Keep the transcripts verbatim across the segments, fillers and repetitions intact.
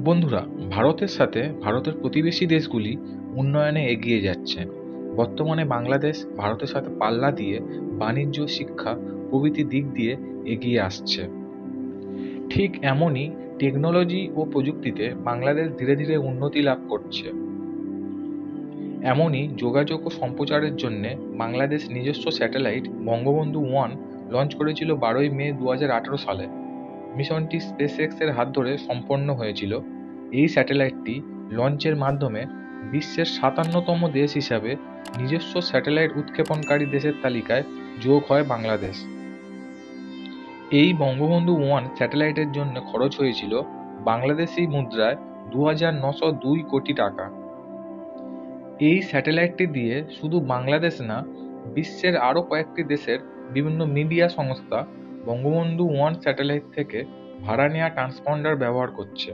বন্ধুরা, ভারতের সাথে ভারতের প্রতিবেশী দেশগুলি উন্নয়নে এগিয়ে যাচ্ছে। বর্তমানে বাংলাদেশ ভারতের সাথে পাল্লা দিয়ে বাণিজ্য, শিক্ষা প্রভৃতি দিক দিয়ে এগিয়ে আসছে। ঠিক এমনই টেকনোলজি ও প্রযুক্তিতে বাংলাদেশ ধীরে ধীরে উন্নতি লাভ করছে। এমনই যোগাযোগ ও সম্প্রচারের জন্য বাংলাদেশ নিজস্ব স্যাটেলাইট বঙ্গবন্ধু ওয়ান লঞ্চ করেছিল বারোই মে দু হাজার আঠারো সালে। মিশনটি স্পেস এক্স এর হাত ধরে সম্পন্ন হয়েছিল। এই স্যাটেলাইটটি লঞ্চের মাধ্যমে বিশ্বের সাতান্নতম দেশ হিসাবে নিজস্ব স্যাটেলাইট উৎক্ষেপণকারী দেশের তালিকায় যোগ হয় বাংলাদেশ। এই বঙ্গবন্ধু ওয়ান স্যাটেলাইটের জন্য খরচ হয়েছিল বাংলাদেশি মুদ্রায় দু হাজার নশো দুই কোটি টাকা। এই স্যাটেলাইটটি দিয়ে শুধু বাংলাদেশ না, বিশ্বের আরও কয়েকটি দেশের বিভিন্ন মিডিয়া সংস্থা বঙ্গবন্ধু ওয়ান স্যাটেলাইট থেকে ভাড়া নেওয়া ট্রান্সপন্ডার ব্যবহার করছে।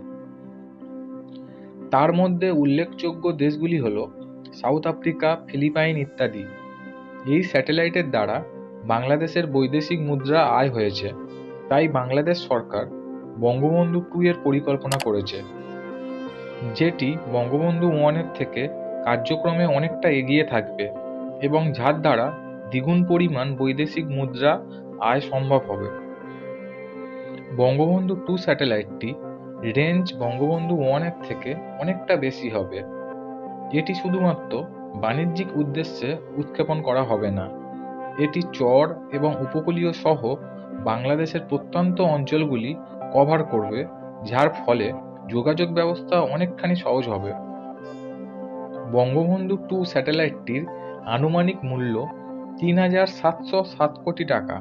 তার মধ্যে উল্লেখযোগ্য দেশগুলি হল সাউথ আফ্রিকা, ফিলিপাইন ইত্যাদি। এই স্যাটেলাইটের দ্বারা বাংলাদেশের বৈদেশিক মুদ্রা আয় হয়েছে, তাই বাংলাদেশ সরকার বঙ্গবন্ধু টু এর পরিকল্পনা করেছে, যেটি বঙ্গবন্ধু ওয়ানের থেকে কার্যক্রমে অনেকটা এগিয়ে থাকবে এবং যার দ্বারা দ্বিগুণ পরিমাণ বৈদেশিক মুদ্রা আয় সম্ভব হবে। বঙ্গবন্ধু টু স্যাটেলাইটটি রেঞ্জ বঙ্গবন্ধু ওয়ানের থেকে অনেকটা বেশি হবে। এটি শুধুমাত্র বাণিজ্যিক উদ্দেশ্যে উৎক্ষেপণ করা হবে না, এটি চর এবং উপকূলীয় সহ বাংলাদেশের প্রত্যন্ত অঞ্চলগুলি কভার করবে, যার ফলে যোগাযোগ ব্যবস্থা অনেকখানি সহজ হবে। বঙ্গবন্ধু টু স্যাটেলাইটটির আনুমানিক মূল্য তিন হাজার সাতশো সাত কোটি টাকা।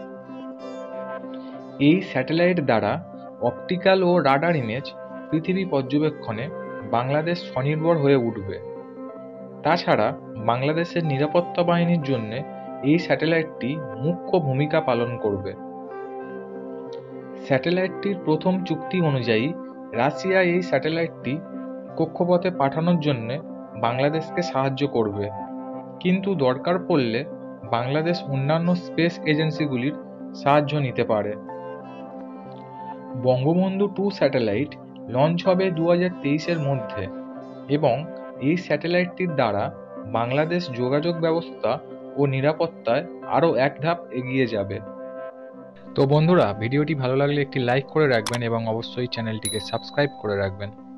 এই স্যাটেলাইট দ্বারা অপটিক্যাল ও রাডার ইমেজ পৃথিবী পর্যবেক্ষণে বাংলাদেশ স্বনির্ভর হয়ে উঠবে। তাছাড়া বাংলাদেশের নিরাপত্তা বাহিনীর জন্য এই স্যাটেলাইটটি মুখ্য ভূমিকা পালন করবে। স্যাটেলাইটটির প্রথম চুক্তি অনুযায়ী রাশিয়া এই স্যাটেলাইটটি কক্ষপথে পাঠানোর জন্য বাংলাদেশকে সাহায্য করবে, কিন্তু দরকার পড়লে বাংলাদেশ অন্যান্য স্পেস এজেন্সিগুলির সাহায্য নিতে পারে। বঙ্গবন্ধু টু স্যাটেলাইট লঞ্চ হবে দু হাজার তেইশের মধ্যে এবং এই স্যাটেলাইটটির দ্বারা বাংলাদেশ যোগাযোগ ব্যবস্থা ও নিরাপত্তায় আরও এক ধাপ এগিয়ে যাবে। তো বন্ধুরা, ভিডিওটি ভালো লাগলে একটি লাইক করে রাখবেন এবং অবশ্যই চ্যানেলটিকে সাবস্ক্রাইব করে রাখবেন।